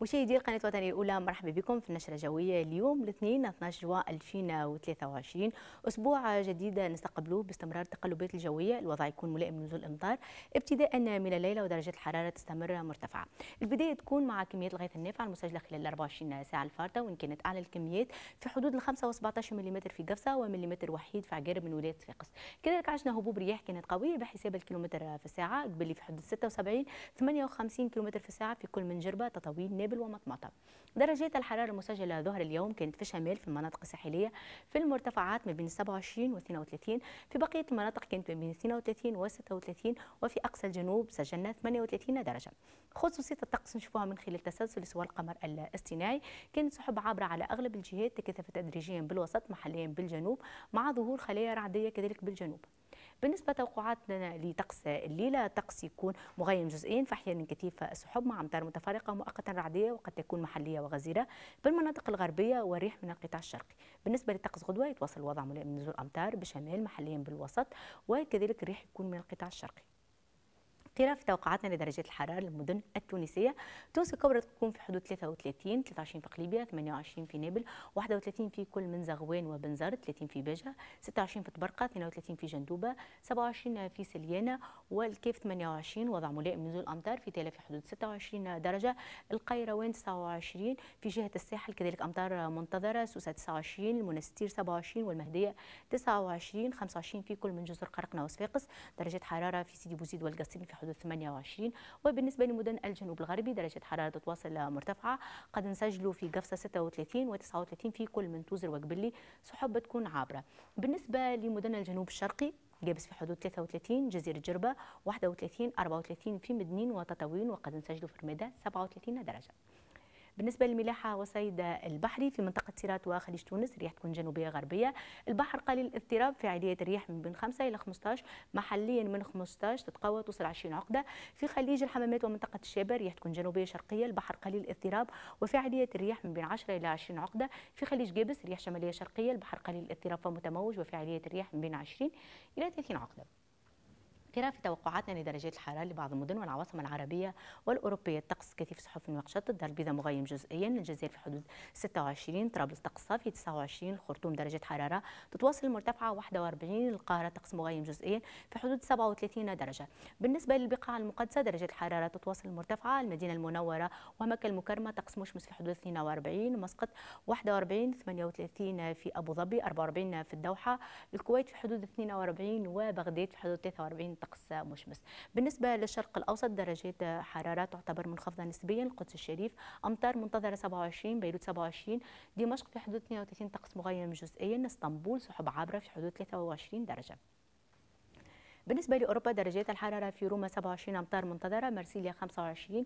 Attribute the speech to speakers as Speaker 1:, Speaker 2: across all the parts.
Speaker 1: مشاهدي القناة الوطنية الأولى، مرحبا بكم في النشرة الجوية اليوم الاثنين 12 جوان 2023. أسبوع جديد نستقبله باستمرار التقلبات الجوية، الوضع يكون ملائم لنزول الأمطار ابتداء من الليلة، ودرجة الحرارة تستمر مرتفعة. البداية تكون مع كميات الغيث النافع المسجلة خلال 24 ساعة الفارطة، وإن كانت أعلى الكميات في حدود 5 و17 ملم في قفصة ومليمتر وحيد في عقارب من ولاية صفاقس. كذلك عشنا هبوب رياح كانت قوية بحساب الكيلومتر في الساعة، قبل في حدود 76 58 كيلومتر في الساعة في كل من جربة تطاوين نابل ومطمطة. درجات الحرارة المسجلة ظهر اليوم كانت في الشمال في المناطق الساحلية في المرتفعات ما بين 27 و 32، في بقية المناطق كانت ما بين 32 و 36، وفي أقصى الجنوب سجلنا 38 درجة. خصوصية الطقس نشوفوها من خلال تسلسل استواء القمر الاصطناعي، كانت سحب عابرة على أغلب الجهات، تكثفت تدريجيا بالوسط محليا بالجنوب مع ظهور خلايا رعدية كذلك بالجنوب. بالنسبة توقعاتنا لطقس الليلة، الطقس يكون مغيم جزئيا، فأحيانا كثيف السحب مع أمطار متفرقة مؤقتا رعدية وقد تكون محلية وغزيرة بالمناطق الغربية والريح من القطاع الشرقي. بالنسبة لطقس غدوة يتواصل الوضع ملائم من نزول أمطار بالشمال محليا بالوسط، وكذلك الريح يكون من القطاع الشرقي. قراءة في توقعاتنا لدرجات الحرارة للمدن التونسية. تونس الكبرى تكون في حدود 33 في قليبية، 28 في نابل، 31 في كل من زغوان وبنزرت، 30 في بجة، 26 في طبرقة، 32 في جندوبة، 27 في سليانة والكيف، 28 وضع ملائم نزول أمطار في تالا في حدود 26 درجة، القيروان 29 في جهة الساحل كذلك أمطار منتظرة، سوسة 29، المنستير 27 والمهدية 29، 25 في كل من جزر قرقنة وصفاقس. درجة حرارة في سيدي بوزيد والقصيم في حدود 28. وبالنسبة لمدن الجنوب الغربي درجة حرارة تتواصل مرتفعة، قد نسجلوا في قفصة 36 و 39 في كل من توزر وقبلي، سحب تكون عابرة. بالنسبة لمدن الجنوب الشرقي قابس في حدود 33، جزيرة جربة 31، 34 في مدنين وتطاوين، وقد نسجلوا في رميدة 37 درجة. بالنسبة للملاحة والصيد البحري في منطقة سيرات وخليج تونس، الرياح تكون جنوبية غربية، البحر قليل الاضطراب، فعالية الرياح من بين 5 إلى 15، محليا من 15 تتقوى توصل 20 عقدة. في خليج الحمامات ومنطقة الشابة الرياح تكون جنوبية شرقية، البحر قليل الاضطراب وفعالية الرياح من بين 10 إلى 20 عقدة. في خليج قابس رياح شمالية شرقية، البحر قليل الاضطراب ومتموج وفعالية الرياح من بين 20 إلى 30 عقدة. قراءة في توقعاتنا لدرجات الحرارة لبعض المدن والعواصم العربية والأوروبية. الطقس كثيف سحب في نواكشوط، الدار البيضاء مغيم جزئيا، الجزائر في حدود 26، طرابلس طقس صافي 29، الخرطوم درجة حرارة تتواصل مرتفعة 41، القاهرة طقس مغيم جزئيا في حدود 37 درجة. بالنسبة للبقاع المقدسة درجة الحرارة تتواصل مرتفعة، المدينة المنورة ومكة المكرمة طقس مشمس في حدود 42، مسقط 41، 38 في أبو ظبي، 44 في الدوحة، الكويت في حدود 42 وبغداد في حدود 43 طقس مشمس. بالنسبة للشرق الأوسط درجات حرارة تعتبر منخفضة نسبيا، القدس الشريف أمطار منتظرة 27، بيروت 27، دمشق في حدود 32 طقس مغيم جزئيا، اسطنبول سحب عابرة في حدود 23 درجة. بالنسبة لأوروبا درجات الحرارة في روما 27 أمطار منتظرة، مرسيليا 25،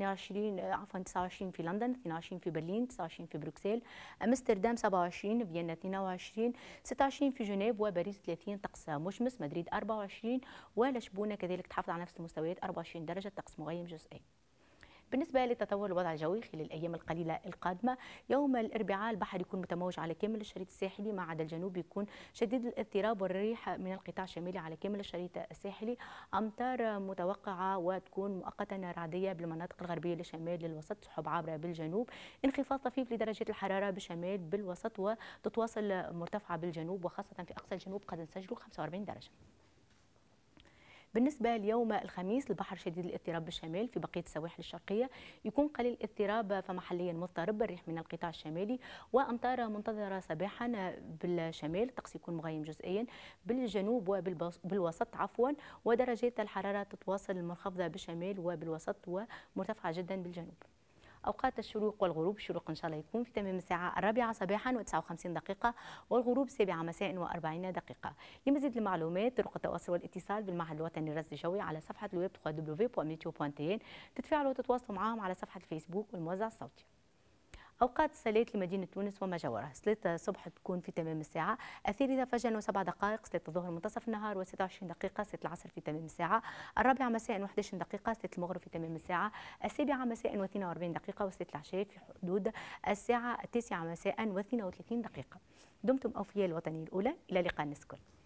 Speaker 1: 29 في لندن، 22 في برلين، 29 في بروكسل، أمستردام 27، فيينا 22، 26 في جنيف وباريس 30 طقس مشمس، مدريد 24 ولشبونة كذلك تحافظ على نفس المستويات 24 درجة طقس مغيم جزئي. بالنسبة لتطور الوضع الجوي خلال الأيام القليلة القادمة، يوم الأربعاء البحر يكون متموج على كامل الشريط الساحلي، ما عدا الجنوب يكون شديد الاضطراب والريح من القطاع الشمالي على كامل الشريط الساحلي، أمطار متوقعة وتكون مؤقتا رعدية بالمناطق الغربية للشمال للوسط، سحب عابرة بالجنوب، انخفاض طفيف لدرجة الحرارة بالشمال بالوسط، وتتواصل مرتفعة بالجنوب وخاصة في أقصى الجنوب قد نسجلوا 45 درجة. بالنسبة ليوم الخميس البحر شديد الاضطراب بالشمال، في بقية السواحل الشرقية يكون قليل الاضطراب فمحليا مضطرب، الريح من القطاع الشمالي وأمطار منتظرة صباحا بالشمال، الطقس يكون مغيم جزئيا بالجنوب وبالوسط ودرجات الحرارة تتواصل المنخفضة بالشمال وبالوسط ومرتفعة جدا بالجنوب. أوقات الشروق والغروب، الشروق إن شاء الله يكون في تمام الساعة 4 صباحا و59 دقيقة، والغروب 7 مساء و40 دقيقة. لمزيد المعلومات طرق التواصل والاتصال بالمعهد الوطني للرصد الجوي على صفحة الويب www.meteo.tn، تتفاعلوا وتتواصلوا معهم على صفحة الفيسبوك والموزع الصوتي. أوقات الصلاة لمدينة تونس وما جاورها، صلاة الصبح تكون في تمام الساعة 3 فجرا و7 دقائق، صلاة الظهر منتصف النهار و26 دقيقة، صلاة العصر في تمام الساعة 4 مساء و11 دقيقة، صلاة المغرب في تمام الساعة 7 مساء و42 دقيقة، وصلاة العشاء في حدود الساعة 9 مساء و32 دقيقة. دمتم أوفياء الوطنية الأولى، إلى اللقاء نسكن.